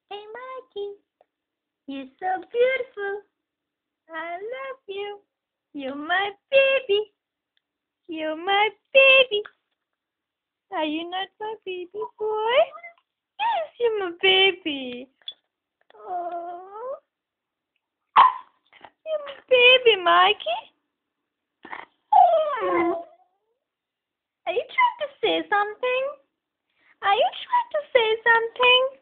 Hey, Mikey, you're so beautiful. I love you. You're my baby. You're my baby. Are you not my baby boy? Yes, you're my baby. Oh, you're my baby, Mikey. Are you trying to say something? Are you trying to say something?